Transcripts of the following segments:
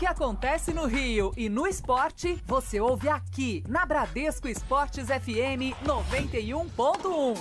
que acontece no Rio e no esporte, você ouve aqui na Bradesco Esportes FM 91.1.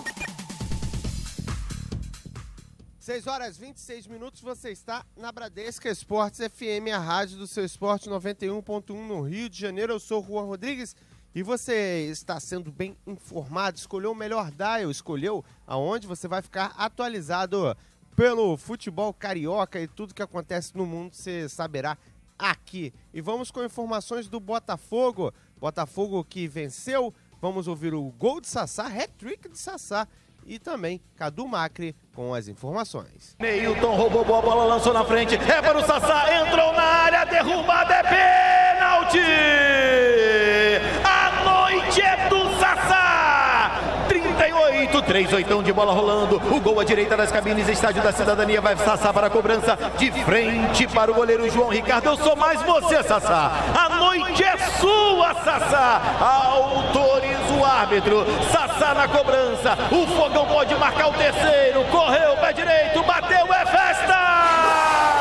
6h26, você está na Bradesco Esportes FM, a rádio do seu esporte 91.1 no Rio de Janeiro. Eu sou o Juan Rodrigues e você está sendo bem informado, escolheu o melhor dial, escolheu aonde você vai ficar atualizado pelo futebol carioca e tudo que acontece no mundo você saberá aqui. E vamos com informações do Botafogo. Botafogo que venceu, vamos ouvir o gol de Sassá, hat-trick de Sassá. E também Cadu Macri com as informações. Neilton roubou boa bola, lançou na frente, é para o Sassá, entrou na área, derrubada, é pênalti! A noite é do Sassá! 38, 3/8 de bola rolando, o gol à direita das cabines, Estádio da Cidadania, vai Sassá para a cobrança, de frente para o goleiro João Ricardo, eu sou mais você, Sassá, a noite é sua, Sassá, autoriza o árbitro, Sassá na cobrança, o Fogão pode marcar o terceiro, correu, pé direito, bateu, é festa!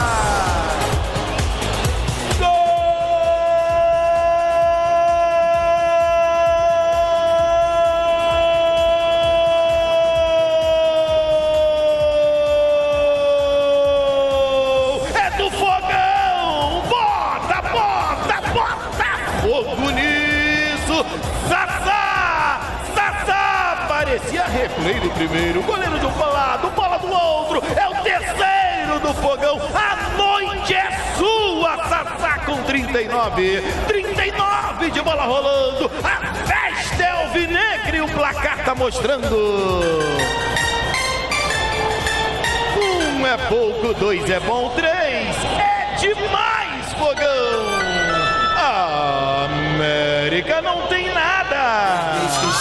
Replay do primeiro, goleiro de um lado, bola do outro, é o terceiro do Fogão, a noite é sua, Sassá com 39 de bola rolando, a festa é alvinegra e o placar tá mostrando. 1 é pouco, 2 é bom, 3 é demais, Fogão. A América não tem nada.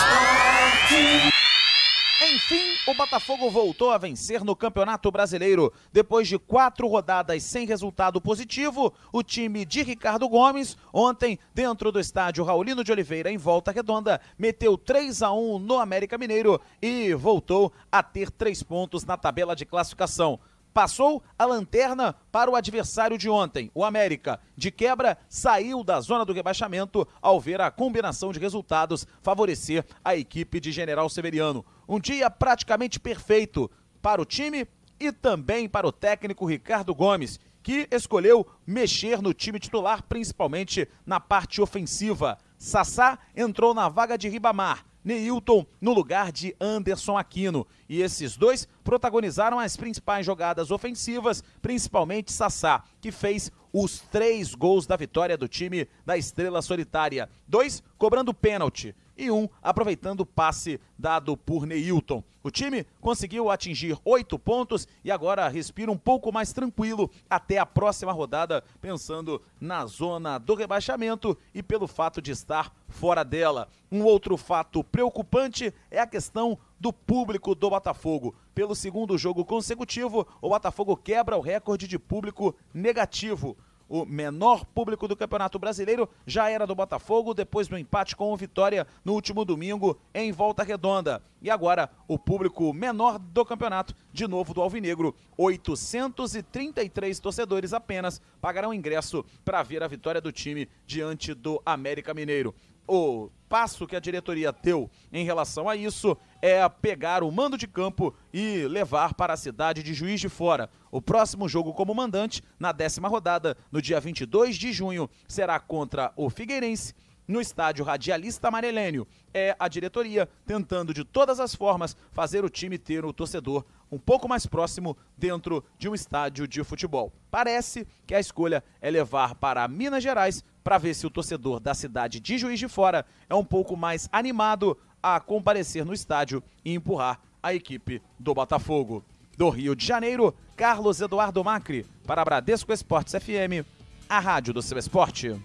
Enfim, o Botafogo voltou a vencer no Campeonato Brasileiro. Depois de 4 rodadas sem resultado positivo, o time de Ricardo Gomes, ontem, dentro do estádio Raulino de Oliveira, em Volta Redonda, meteu 3-1 no América Mineiro e voltou a ter 3 pontos na tabela de classificação. Passou a lanterna para o adversário de ontem, o América. De quebra, saiu da zona do rebaixamento ao ver a combinação de resultados favorecer a equipe de General Severiano. Um dia praticamente perfeito para o time e também para o técnico Ricardo Gomes, que escolheu mexer no time titular, principalmente na parte ofensiva. Sassá entrou na vaga de Ribamar, Neilton no lugar de Anderson Aquino. E esses dois protagonizaram as principais jogadas ofensivas, principalmente Sassá, que fez os 3 gols da vitória do time da Estrela Solitária. 2 cobrando pênalti e 1 aproveitando o passe dado por Neilton. O time conseguiu atingir 8 pontos e agora respira um pouco mais tranquilo até a próxima rodada, pensando na zona do rebaixamento e pelo fato de estar fora dela. Um outro fato preocupante é a questão do público do Botafogo. Pelo segundo jogo consecutivo, o Botafogo quebra o recorde de público negativo. O menor público do Campeonato Brasileiro já era do Botafogo depois do empate com o Vitória no último domingo em Volta Redonda. E agora o público menor do campeonato, de novo do Alvinegro. 833 torcedores apenas pagarão ingresso para ver a vitória do time diante do América Mineiro. O passo que a diretoria deu em relação a isso é pegar o mando de campo e levar para a cidade de Juiz de Fora. O próximo jogo como mandante, na 10ª rodada, no dia 22 de junho, será contra o Figueirense, no estádio Radialista Amarelênio. É a diretoria tentando de todas as formas fazer o time ter o torcedor um pouco mais próximo dentro de um estádio de futebol. Parece que a escolha é levar para Minas Gerais para ver se o torcedor da cidade de Juiz de Fora é um pouco mais animado a comparecer no estádio e empurrar a equipe do Botafogo. Do Rio de Janeiro, Carlos Eduardo Macri, para a Bradesco Esportes FM, a rádio do seu esporte.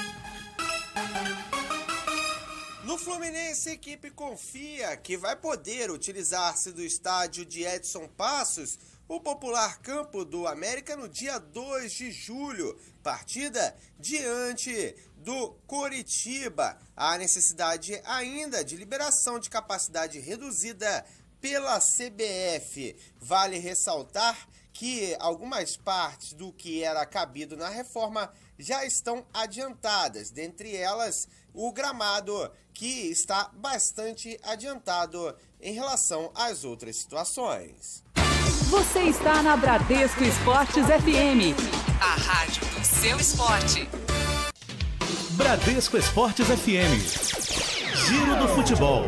No Fluminense, a equipe confia que vai poder utilizar-se do estádio de Edson Passos, o popular campo do América, no dia 2 de julho, partida diante do Coritiba. Há necessidade ainda de liberação de capacidade reduzida pela CBF. Vale ressaltar que algumas partes do que era cabido na reforma já estão adiantadas, dentre elas o gramado, que está bastante adiantado em relação às outras situações. Você está na Bradesco Esportes FM, a rádio do seu esporte. Bradesco Esportes FM. Giro do futebol.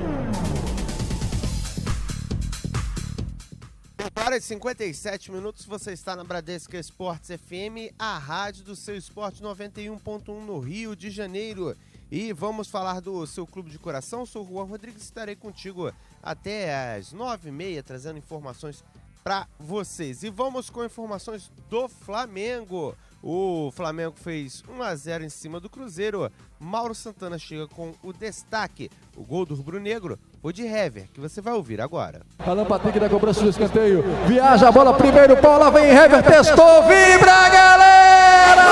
Agora, 57 minutos, você está na Bradesco Esportes FM, a rádio do seu esporte 91.1 no Rio de Janeiro. E vamos falar do seu clube de coração. Sou o Juan Rodrigues, estarei contigo até às 9h30, trazendo informações para vocês. E vamos com informações do Flamengo. O Flamengo fez 1-0 em cima do Cruzeiro. Mauro Santana chega com o destaque. O gol do rubro-negro foi de Hever, que você vai ouvir agora. Alan Patrick da cobrança do escanteio. Viaja a bola, primeiro pau, lá vem Hever, testou, vibra, galera!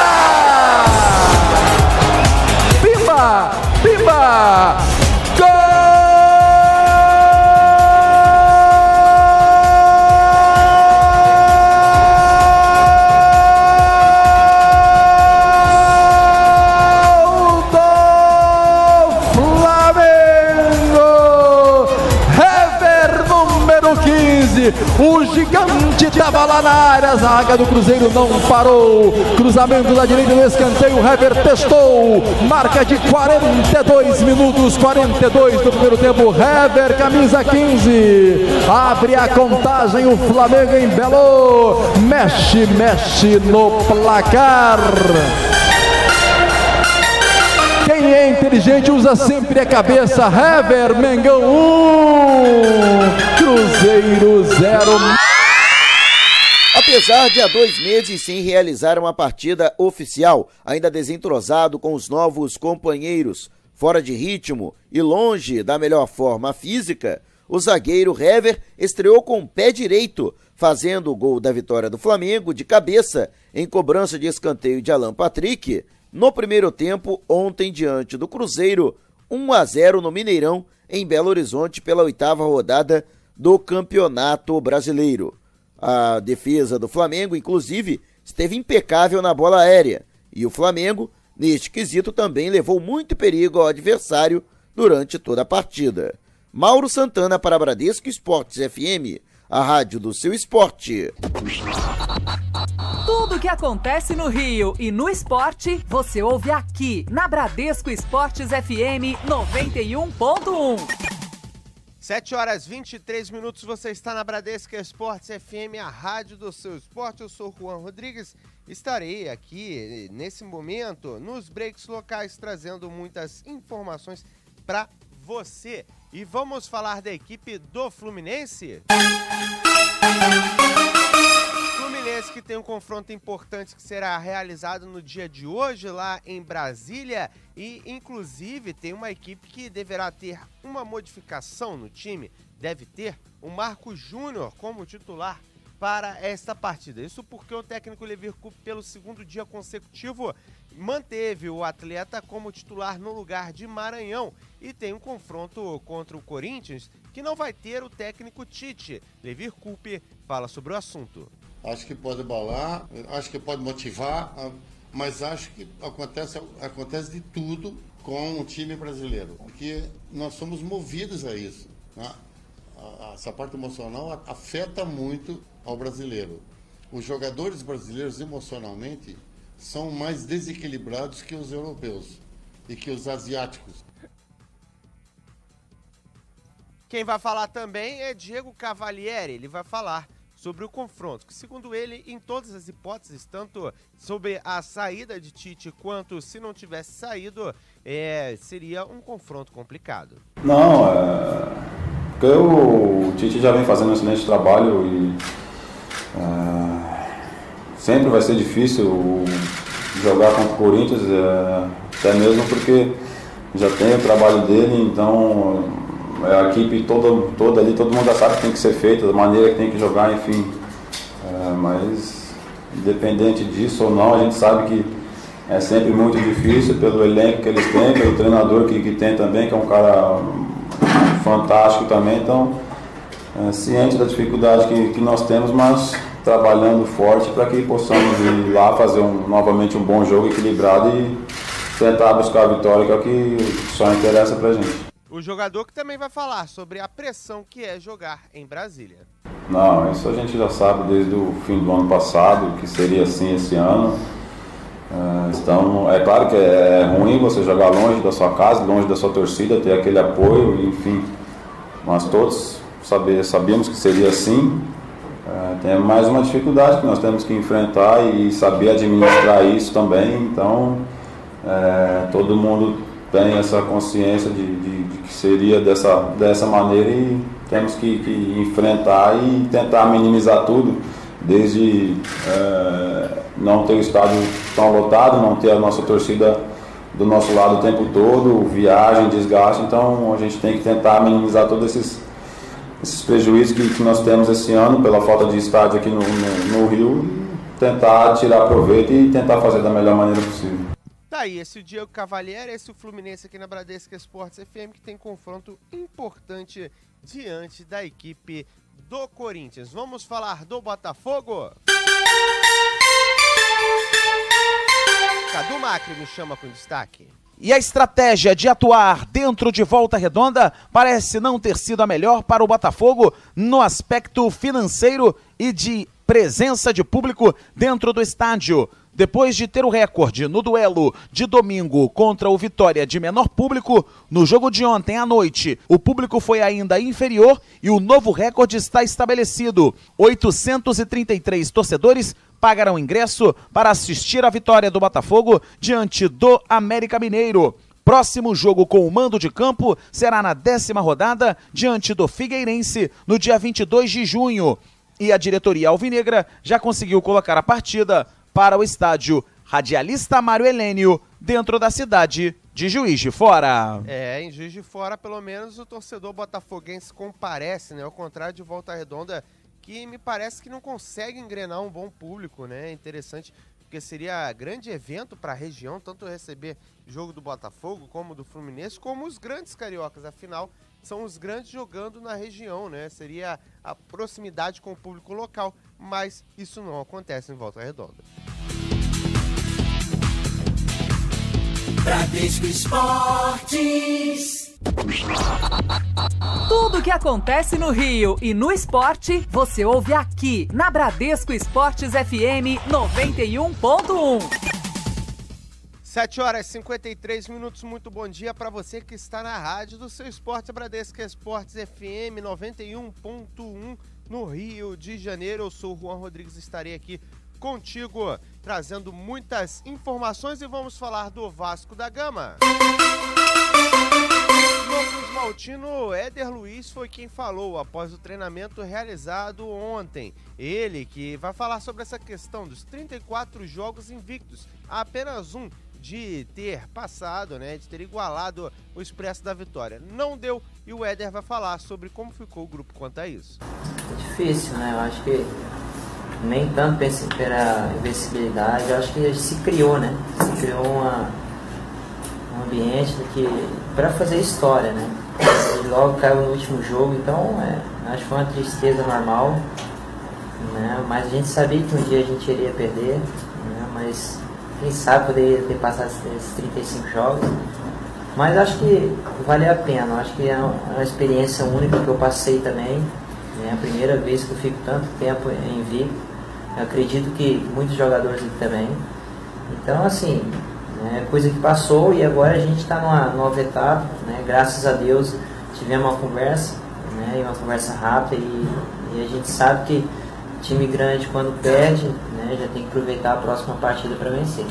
Pimba! Pimba! Gol! O gigante estava lá na área, a zaga do Cruzeiro não parou. Cruzamento da direita no escanteio, o Hever testou. Marca de 42 minutos, 42 do primeiro tempo. Hever, camisa 15. Abre a contagem, o Flamengo embelou. Mexe, mexe no placar. Quem é inteligente usa sempre a cabeça. Hever, Mengão 1, Cruzeiro 0. Apesar de há 2 meses sem realizar uma partida oficial, ainda desentrosado com os novos companheiros, fora de ritmo e longe da melhor forma física, o zagueiro Hever estreou com o pé direito, fazendo o gol da vitória do Flamengo de cabeça em cobrança de escanteio de Alan Patrick, no primeiro tempo, ontem diante do Cruzeiro, 1-0 no Mineirão, em Belo Horizonte, pela 8ª rodada do Campeonato Brasileiro. A defesa do Flamengo, inclusive, esteve impecável na bola aérea, e o Flamengo, neste quesito, também levou muito perigo ao adversário durante toda a partida. Mauro Santana para Bradesco Esportes FM, a rádio do seu esporte. Tudo que acontece no Rio e no esporte, você ouve aqui na Bradesco Esportes FM 91.1. 7h23, você está na Bradesco Esportes FM, a rádio do seu esporte. Eu sou o Juan Rodrigues, estarei aqui nesse momento nos breaks locais trazendo muitas informações para você. E vamos falar da equipe do Fluminense? Fluminense que tem um confronto importante que será realizado no dia de hoje lá em Brasília e inclusive tem uma equipe que deverá ter uma modificação no time, deve ter o Marcos Júnior como titular para esta partida. Isso porque o técnico Levir Coupe, pelo 2º dia consecutivo, manteve o atleta como titular no lugar de Maranhão e tem um confronto contra o Corinthians que não vai ter o técnico Tite. Levir Coupe fala sobre o assunto. Acho que pode abalar, acho que pode motivar, mas acho que acontece de tudo com o time brasileiro, porque nós somos movidos a isso, né? Essa parte emocional afeta muito ao brasileiro. Os jogadores brasileiros emocionalmente são mais desequilibrados que os europeus e que os asiáticos. Quem vai falar também é Diego Cavalieri, ele vai falar sobre o confronto, que segundo ele, em todas as hipóteses, tanto sobre a saída de Tite quanto se não tivesse saído, seria um confronto complicado. Não, porque o Tite já vem fazendo um excelente trabalho e sempre vai ser difícil jogar contra o Corinthians, até mesmo porque já tem o trabalho dele, então a equipe toda ali, todo mundo já sabe o que tem que ser feito, da maneira que tem que jogar, enfim. Mas independente disso ou não, a gente sabe que é sempre muito difícil pelo elenco que eles têm, pelo treinador que tem também, que é um cara fantástico também, então ciente da dificuldade que nós temos, mas trabalhando forte para que possamos ir lá fazer novamente um bom jogo equilibrado e tentar buscar a vitória, que é o que só interessa pra gente. O jogador que também vai falar sobre a pressão que é jogar em Brasília. Não, isso a gente já sabe desde o fim do ano passado, que seria assim esse ano. Então, é claro que é ruim você jogar longe da sua casa, longe da sua torcida, ter aquele apoio, enfim. Mas todos sabíamos que seria assim. Tem mais uma dificuldade que nós temos que enfrentar e saber administrar isso também. Então, todo mundo tem essa consciência de que seria dessa maneira e temos que enfrentar e tentar minimizar tudo, desde não ter o estádio tão lotado, não ter a nossa torcida do nosso lado o tempo todo, viagem, desgaste. Então a gente tem que tentar minimizar todos esses prejuízos que nós temos esse ano pela falta de estádio aqui no Rio, e tentar tirar proveito e tentar fazer da melhor maneira possível. Tá aí, esse o Diego Cavalieri, esse o Fluminense aqui na Bradesco Esportes FM, que tem confronto importante diante da equipe do Corinthians. Vamos falar do Botafogo? Cadu Macri me chama com destaque. E a estratégia de atuar dentro de Volta Redonda parece não ter sido a melhor para o Botafogo no aspecto financeiro e de presença de público dentro do estádio. Depois de ter o recorde no duelo de domingo contra o Vitória de menor público, no jogo de ontem à noite, o público foi ainda inferior e o novo recorde está estabelecido. 833 torcedores pagaram ingresso para assistir a vitória do Botafogo diante do América Mineiro. Próximo jogo com o mando de campo será na 10ª rodada diante do Figueirense no dia 22 de junho. E a diretoria alvinegra já conseguiu colocar a partida para o estádio Radialista Mário Helênio, dentro da cidade de Juiz de Fora. Em Juiz de Fora, pelo menos, o torcedor botafoguense comparece, né? Ao contrário de Volta Redonda, que me parece que não consegue engrenar um bom público, né? Interessante, porque seria grande evento para a região, tanto receber jogo do Botafogo, como do Fluminense, como os grandes cariocas. Afinal, são os grandes jogando na região, né? Seria a proximidade com o público local, mas isso não acontece em Volta Redonda. Bradesco Esportes. Tudo que acontece no Rio e no esporte, você ouve aqui na Bradesco Esportes FM 91.1. 7h53, muito bom dia para você que está na rádio do seu esporte, Bradesco Esportes FM 91.1 no Rio de Janeiro. Eu sou o Juan Rodrigues, estarei aqui contigo, trazendo muitas informações e vamos falar do Vasco da Gama. No Cruz Maltino, Éder Luiz foi quem falou após o treinamento realizado ontem. Ele que vai falar sobre essa questão dos 34 jogos invictos, apenas um de ter passado, né, de ter igualado o Expresso da Vitória. Não deu, e o Éder vai falar sobre como ficou o grupo quanto a isso. É difícil, né? Eu acho que nem tanto pela invencibilidade, eu acho que se criou, né? Se criou um ambiente para fazer história, né? E logo caiu no último jogo, então acho que foi uma tristeza normal, né? Mas a gente sabia que um dia a gente iria perder, né? Mas quem sabe poderia ter passado esses 35 jogos. Mas acho que valeu a pena, acho que é uma experiência única que eu passei também. É a primeira vez que eu fico tanto tempo em invicto. Eu acredito que muitos jogadores também. Então, assim, é coisa que passou e agora a gente está numa nova etapa, né? Graças a Deus tivemos uma conversa, né? E uma conversa rápida e a gente sabe que time grande quando perde, né? Já tem que aproveitar a próxima partida para vencer.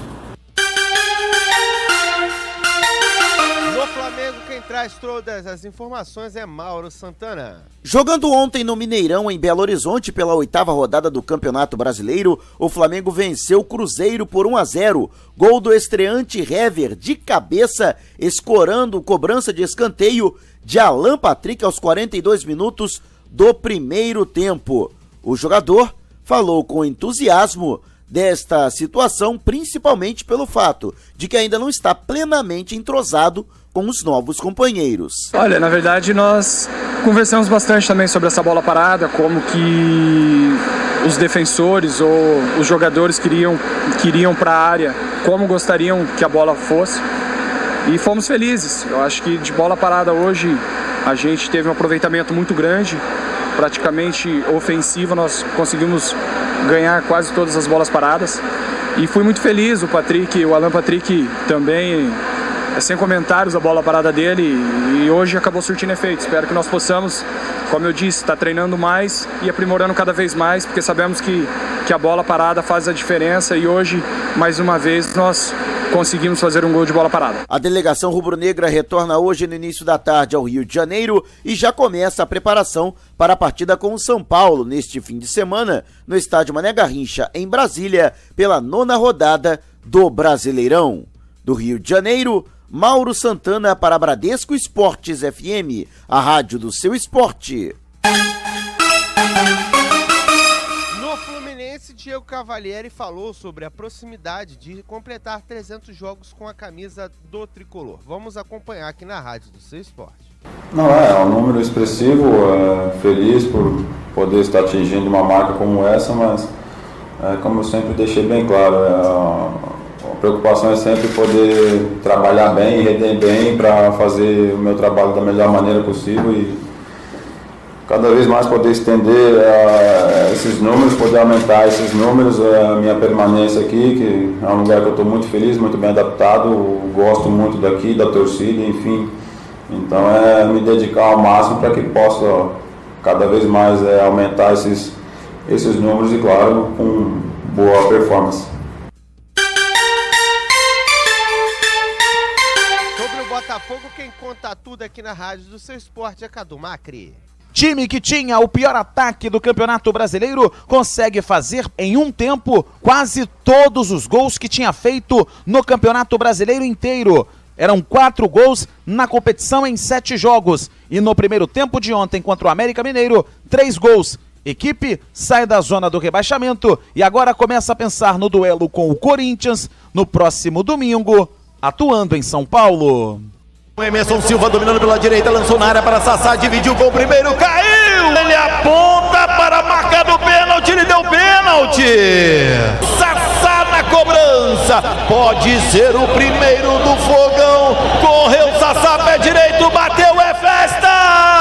No Flamengo, quem traz todas as informações é Mauro Santana. Jogando ontem no Mineirão, em Belo Horizonte, pela 8ª rodada do Campeonato Brasileiro, o Flamengo venceu o Cruzeiro por 1-0. Gol do estreante Hever de cabeça, escorando cobrança de escanteio de Alan Patrick aos 42 minutos do primeiro tempo. O jogador falou com entusiasmo desta situação, principalmente pelo fato de que ainda não está plenamente entrosado com os novos companheiros. Olha, na verdade nós conversamos bastante também sobre essa bola parada, como que os defensores ou os jogadores que iriam para a área como gostariam que a bola fosse. E fomos felizes. Eu acho que de bola parada hoje a gente teve um aproveitamento muito grande, praticamente ofensivo. Nós conseguimos ganhar quase todas as bolas paradas. E fui muito feliz. O Alan Patrick também, sem comentários a bola parada dele, e hoje acabou surtindo efeito. Espero que nós possamos, como eu disse, estar treinando mais e aprimorando cada vez mais, porque sabemos que a bola parada faz a diferença, e hoje, mais uma vez, nós conseguimos fazer um gol de bola parada. A delegação rubro-negra retorna hoje no início da tarde ao Rio de Janeiro e já começa a preparação para a partida com o São Paulo neste fim de semana no estádio Mané Garrincha, em Brasília, pela 9ª rodada do Brasileirão. Do Rio de Janeiro, Mauro Santana para Bradesco Esportes FM, a rádio do seu esporte. No Fluminense, Diego Cavalieri falou sobre a proximidade de completar 300 jogos com a camisa do tricolor. Vamos acompanhar aqui na rádio do seu esporte. Não, é um número expressivo, feliz por poder estar atingindo uma marca como essa, mas como eu sempre deixei bem claro, a preocupação é sempre poder trabalhar bem e render bem para fazer o meu trabalho da melhor maneira possível e cada vez mais poder estender esses números, poder aumentar esses números, a minha permanência aqui, que é um lugar que eu estou muito feliz, muito bem adaptado, gosto muito daqui, da torcida, enfim. Então é me dedicar ao máximo para que possa cada vez mais aumentar esses números e, claro, com boa performance. Sobre o Botafogo, quem conta tudo aqui na rádio do seu esporte é Cadu Macri. Time que tinha o pior ataque do Campeonato Brasileiro consegue fazer em um tempo quase todos os gols que tinha feito no Campeonato Brasileiro inteiro. Eram 4 gols na competição em 7 jogos. E no primeiro tempo de ontem contra o América Mineiro, 3 gols. Equipe sai da zona do rebaixamento e agora começa a pensar no duelo com o Corinthians no próximo domingo, atuando em São Paulo. O Emerson Silva dominando pela direita, lançou na área para Sassá, dividiu com o primeiro, caiu! Ele aponta para a marca do pênalti, ele deu pênalti! Sassá na cobrança, pode ser o primeiro do Fogão, correu Sassá, pé direito, bateu, é festa!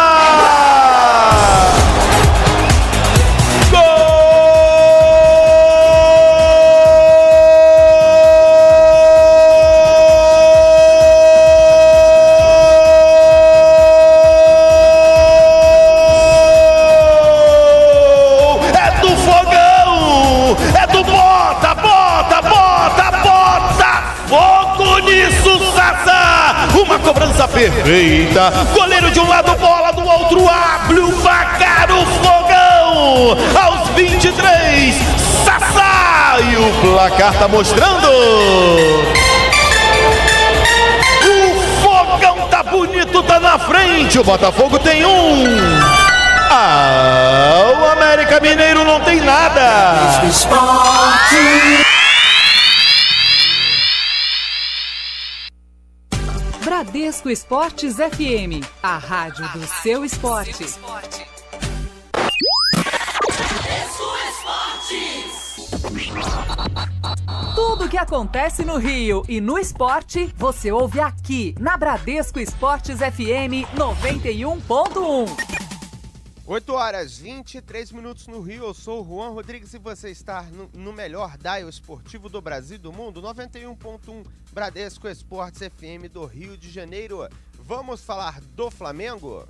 Uma cobrança perfeita, goleiro de um lado, bola do outro, abre o placar, o Fogão, aos 23, Sassá, e o placar tá mostrando, o Fogão tá bonito, tá na frente, o Botafogo tem um, o América Mineiro não tem nada. Bradesco Esportes FM, a rádio do seu esporte. Tudo que acontece no Rio e no esporte, você ouve aqui na Bradesco Esportes FM 91.1. 8h23 no Rio, eu sou o Juan Rodrigues e você está no melhor dial esportivo do Brasil e do mundo, 91.1 Bradesco Esportes FM do Rio de Janeiro. Vamos falar do Flamengo?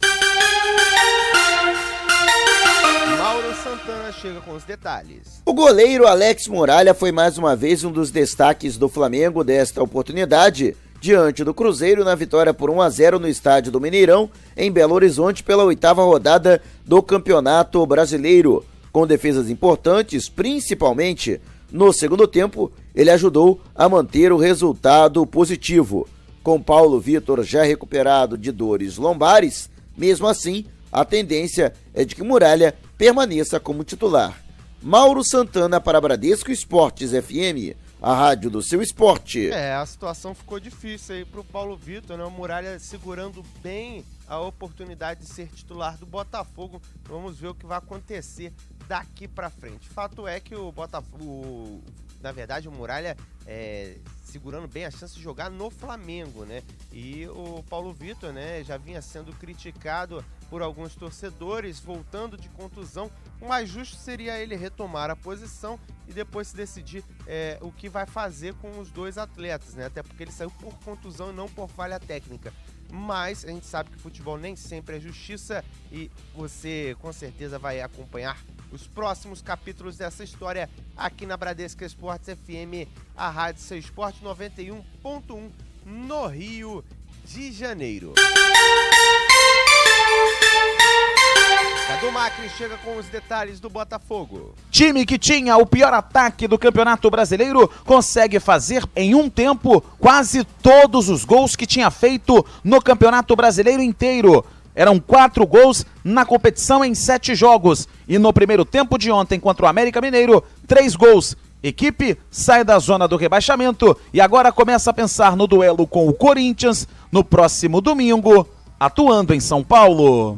Mauro Santana chega com os detalhes. O goleiro Alex Muralha foi mais uma vez um dos destaques do Flamengo desta oportunidade, diante do Cruzeiro na vitória por 1-0 no estádio do Mineirão, em Belo Horizonte, pela 8ª rodada do Campeonato Brasileiro. Com defesas importantes, principalmente no segundo tempo, ele ajudou a manter o resultado positivo. Com Paulo Vitor já recuperado de dores lombares, mesmo assim, a tendência é de que Muralha permaneça como titular. Mauro Santana para Bradesco Esportes FM, a rádio do seu esporte. A situação ficou difícil aí pro Paulo Vitor, né? O Muralha segurando bem a oportunidade de ser titular do Botafogo. Vamos ver o que vai acontecer daqui pra frente. Fato é que o Botafogo, na verdade, o Muralha segurando bem a chance de jogar no Flamengo, né? E o Paulo Vitor, né, já vinha sendo criticado por alguns torcedores, voltando de contusão. O mais justo seria ele retomar a posição e depois se decidir o que vai fazer com os dois atletas, né? Até porque ele saiu por contusão e não por falha técnica. Mas a gente sabe que futebol nem sempre é justiça e você com certeza vai acompanhar os próximos capítulos dessa história aqui na Bradesco Esportes FM, a Rádio Seu Esporte 91.1 no Rio de Janeiro. Cadu Macri chega com os detalhes do Botafogo. Time que tinha o pior ataque do Campeonato Brasileiro consegue fazer em um tempo quase todos os gols que tinha feito no Campeonato Brasileiro inteiro. Eram 4 gols na competição em 7 jogos. E no primeiro tempo de ontem contra o América Mineiro, 3 gols. Equipe sai da zona do rebaixamento e agora começa a pensar no duelo com o Corinthians no próximo domingo, atuando em São Paulo.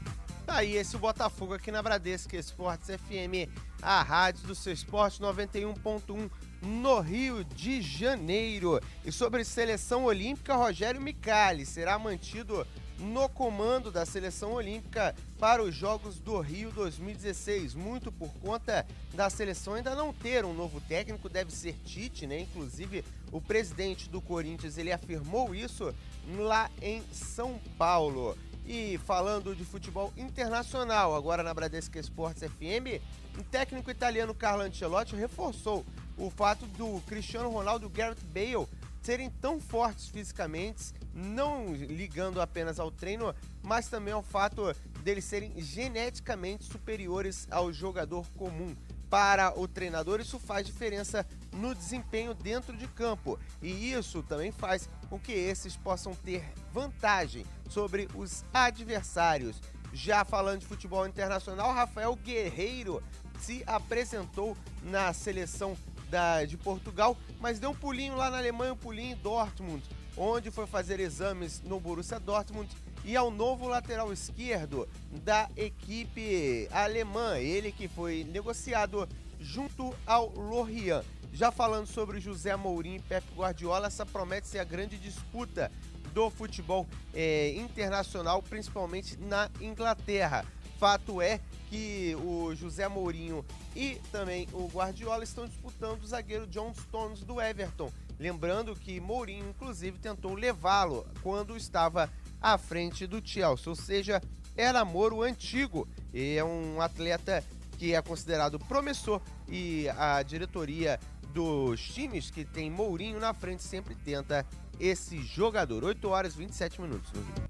Aí esse Botafogo aqui na Bradesco Esportes FM, a rádio do seu esporte 91.1 no Rio de Janeiro. E sobre seleção olímpica, Rogério Micali será mantido no comando da seleção olímpica para os Jogos do Rio 2016, muito por conta da seleção ainda não ter um novo técnico, deve ser Tite, né? Inclusive o presidente do Corinthians, ele afirmou isso lá em São Paulo. E falando de futebol internacional, agora na Bradesco Esportes FM, o técnico italiano Carlo Ancelotti reforçou o fato do Cristiano Ronaldo e o Gareth Bale serem tão fortes fisicamente, não ligando apenas ao treino, mas também ao fato deles serem geneticamente superiores ao jogador comum. Para o treinador, isso faz diferença no desempenho dentro de campo, e isso também faz com que esses possam ter vantagem sobre os adversários. Já falando de futebol internacional, Rafael Guerreiro se apresentou na seleção de Portugal, mas deu um pulinho lá na Alemanha, um pulinho em Dortmund, onde foi fazer exames no Borussia Dortmund e ao novo lateral esquerdo da equipe alemã, ele que foi negociado junto ao Lorient. Já falando sobre José Mourinho e Pep Guardiola, essa promete ser a grande disputa do futebol internacional, principalmente na Inglaterra. Fato é que o José Mourinho e também o Guardiola estão disputando o zagueiro John Stones do Everton. Lembrando que Mourinho, inclusive, tentou levá-lo quando estava à frente do Chelsea, ou seja, é namoro antigo. E é um atleta que é considerado promissor e a diretoria dos times que tem Mourinho na frente sempre tenta esse jogador. 8 horas e 27 minutos no Rio.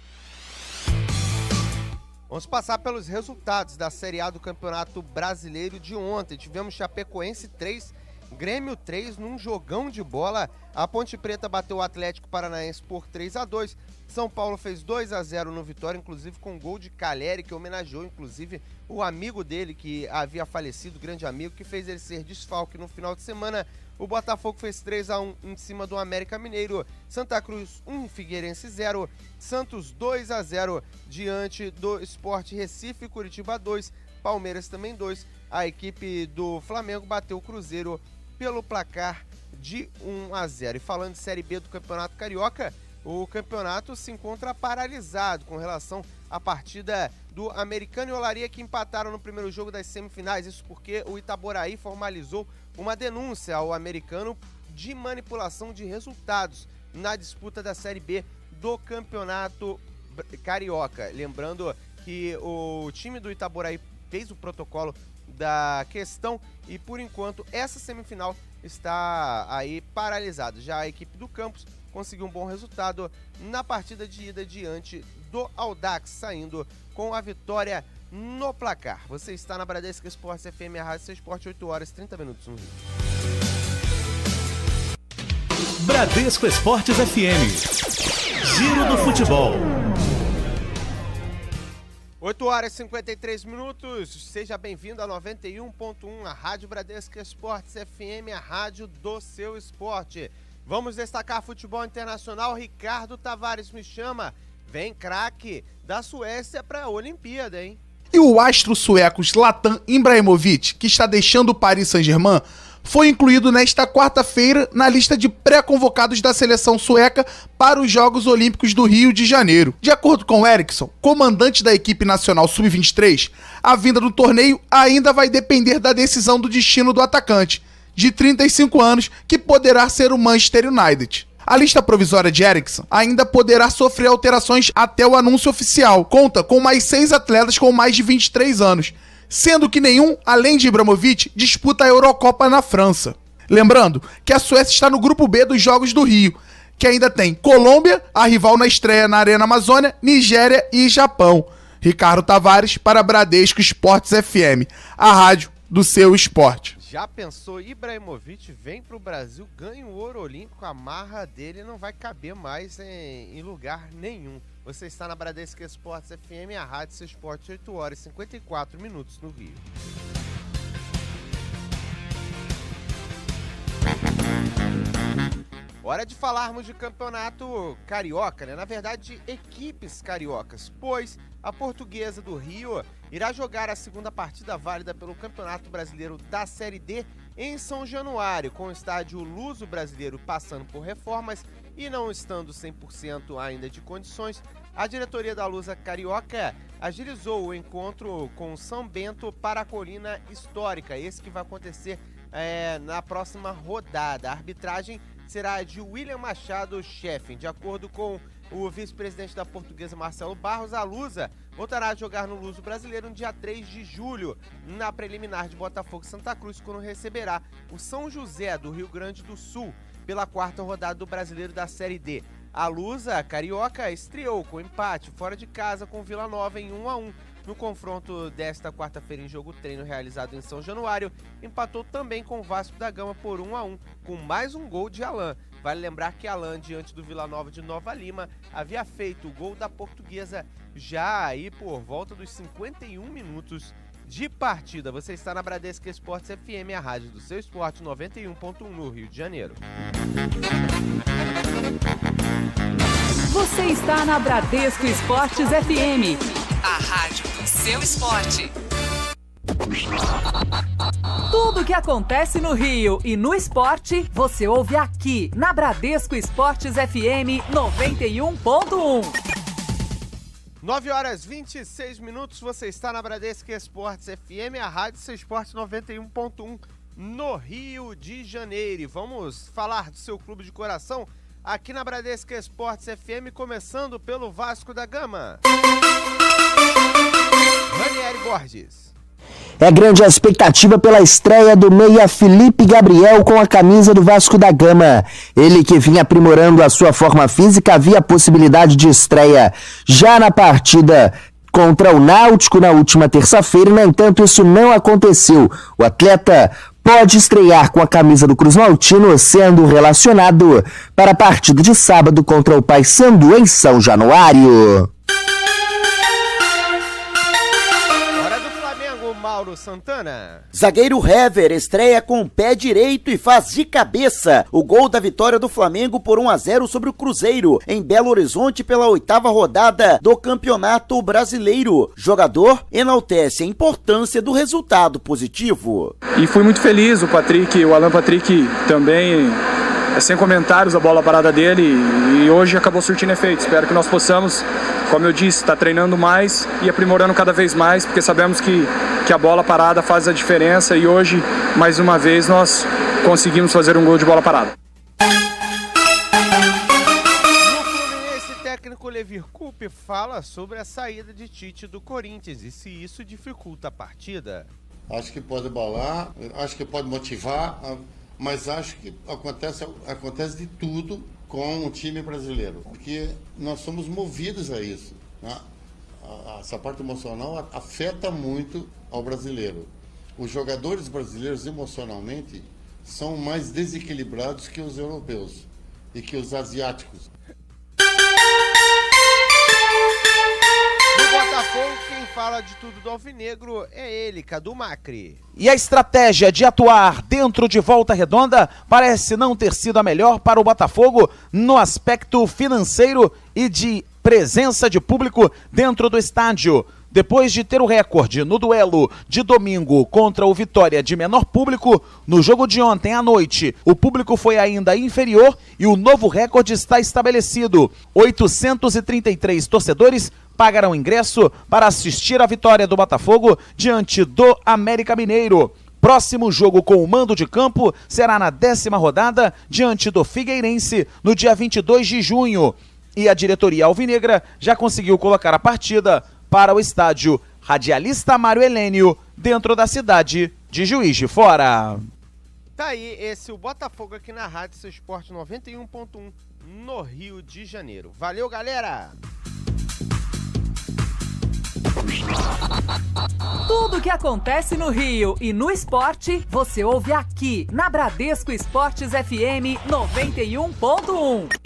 Vamos passar pelos resultados da Série A do Campeonato Brasileiro de ontem. Tivemos Chapecoense 3, Grêmio 3 num jogão de bola. A Ponte Preta bateu o Atlético Paranaense por 3-2. São Paulo fez 2-0 no Vitória, inclusive com gol de Caleri, que homenageou inclusive o amigo dele que havia falecido, grande amigo, que fez ele ser desfalque no final de semana. O Botafogo fez 3-1 em cima do América Mineiro. Santa Cruz 1, Figueirense 0. Santos 2-0 diante do Sport Recife. Curitiba 2, Palmeiras também 2. A equipe do Flamengo bateu o Cruzeiro pelo placar de 1-0. E falando de Série B do Campeonato Carioca, o campeonato se encontra paralisado com relação à partida do Americano e Olaria, que empataram no primeiro jogo das semifinais. Isso porque o Itaboraí formalizou uma denúncia ao Americano de manipulação de resultados na disputa da Série B do Campeonato Carioca. Lembrando que o time do Itaboraí fez o protocolo da questão e, por enquanto, essa semifinal está aí paralisada. Já a equipe do Campos conseguiu um bom resultado na partida de ida diante do Audax, saindo com a vitória no placar. Você está na Bradesco Esportes FM, a Rádio Seu Esporte, 8 horas e 30 minutos no Rio. Bradesco Esportes FM. Giro do Futebol. 8 horas e 53 minutos, seja bem-vindo a 91.1, a Rádio Bradesco Esportes FM, a rádio do seu esporte. Vamos destacar futebol internacional. Ricardo Tavares me chama. Vem craque da Suécia para a Olimpíada, hein? E o astro sueco Zlatan Ibrahimovic, que está deixando o Paris Saint-Germain, foi incluído nesta quarta-feira na lista de pré-convocados da seleção sueca para os Jogos Olímpicos do Rio de Janeiro. De acordo com Eriksson, comandante da equipe nacional sub-23, a vinda do torneio ainda vai depender da decisão do destino do atacante, de 35 anos, que poderá ser o Manchester United. A lista provisória de Eriksson ainda poderá sofrer alterações até o anúncio oficial. Conta com mais 6 atletas com mais de 23 anos, sendo que nenhum, além de Ibrahimovic, disputa a Eurocopa na França. Lembrando que a Suécia está no grupo B dos Jogos do Rio, que ainda tem Colômbia, a rival na estreia na Arena Amazônia, Nigéria e Japão. Ricardo Tavares para Bradesco Esportes FM, a rádio do seu esporte. Já pensou, Ibrahimovic vem pro Brasil, ganha o ouro olímpico, a marra dele não vai caber mais em lugar nenhum. Você está na Bradesco Esportes FM, a rádio seu esporte, 8 horas e 54 minutos no Rio. Hora de falarmos de campeonato carioca, né? Na verdade, de equipes cariocas, pois a Portuguesa do Rio irá jogar a segunda partida válida pelo Campeonato Brasileiro da Série D em São Januário, com o estádio Luso Brasileiro passando por reformas e não estando 100% ainda de condições. A diretoria da Lusa Carioca agilizou o encontro com o São Bento para a Colina Histórica, esse que vai acontecer na próxima rodada. A arbitragem será de William Machado Chefen. De acordo com o vice-presidente da Portuguesa, Marcelo Barros, a Lusa voltará a jogar no Luso Brasileiro no dia 3 de julho, na preliminar de Botafogo e Santa Cruz, quando receberá o São José do Rio Grande do Sul pela quarta rodada do Brasileiro da Série D. A Lusa Carioca estreou com empate fora de casa com Vila Nova em 1-1. No confronto desta quarta-feira em jogo treino realizado em São Januário, empatou também com o Vasco da Gama por 1-1, com mais um gol de Alan. Vale lembrar que Alan, diante do Vila Nova de Nova Lima, havia feito o gol da Portuguesa já aí por volta dos 51 minutos de partida. Você está na Bradesco Esportes FM, a rádio do seu esporte, 91.1 no Rio de Janeiro. Você está na Bradesco Esportes FM, a rádio do seu esporte. Tudo o que acontece no Rio e no esporte, você ouve aqui na Bradesco Esportes FM 91.1. 9 horas 26 minutos, você está na Bradesco Esportes FM, a rádio do seu esporte 91.1 no Rio de Janeiro. E vamos falar do seu clube de coração aqui na Bradesco Esportes FM, começando pelo Vasco da Gama. Ranieri Borges. É grande a expectativa pela estreia do meia Felipe Gabriel com a camisa do Vasco da Gama. Ele, que vinha aprimorando a sua forma física, havia a possibilidade de estreia já na partida contra o Náutico na última terça-feira. No entanto, isso não aconteceu. O atleta pode estrear com a camisa do Cruz Maltino, sendo relacionado para a partida de sábado contra o Paysandu em São Januário. Mauro Santana. Zagueiro Hever estreia com o pé direito e faz de cabeça o gol da vitória do Flamengo por 1-0 sobre o Cruzeiro em Belo Horizonte pela 8ª rodada do Campeonato Brasileiro. Jogador enaltece a importância do resultado positivo. E fui muito feliz, o Alan Patrick também, sem comentários, a bola parada dele, e hoje acabou surtindo efeito. Espero que nós possamos, como eu disse, estar treinando mais e aprimorando cada vez mais, porque sabemos que a bola parada faz a diferença, e hoje, mais uma vez, nós conseguimos fazer um gol de bola parada. No Fluminense, técnico Levir Coupe fala sobre a saída de Tite do Corinthians e se isso dificulta a partida. Acho que pode abalar, acho que pode motivar, mas acho que acontece de tudo com o time brasileiro, porque nós somos movidos a isso, né? Essa parte emocional afeta muito ao brasileiro. Os jogadores brasileiros emocionalmente são mais desequilibrados que os europeus e que os asiáticos. No Botafogo, quem fala de tudo do alvinegro é ele, Cadu Macri. E a estratégia de atuar dentro de Volta Redonda parece não ter sido a melhor para o Botafogo no aspecto financeiro e de presença de público dentro do estádio. Depois de ter o recorde no duelo de domingo contra o Vitória de menor público, no jogo de ontem à noite, o público foi ainda inferior e o novo recorde está estabelecido. 833 torcedores pagaram ingresso para assistir a vitória do Botafogo diante do América Mineiro. Próximo jogo com o mando de campo será na 10ª rodada diante do Figueirense no dia 22 de junho. E a diretoria alvinegra já conseguiu colocar a partida para o estádio Radialista Mário Helênio, dentro da cidade de Juiz de Fora. Tá aí, esse é o Botafogo aqui na Rádio Seu Esporte 91.1 no Rio de Janeiro. Valeu, galera! Tudo que acontece no Rio e no esporte, você ouve aqui na Bradesco Esportes FM 91.1.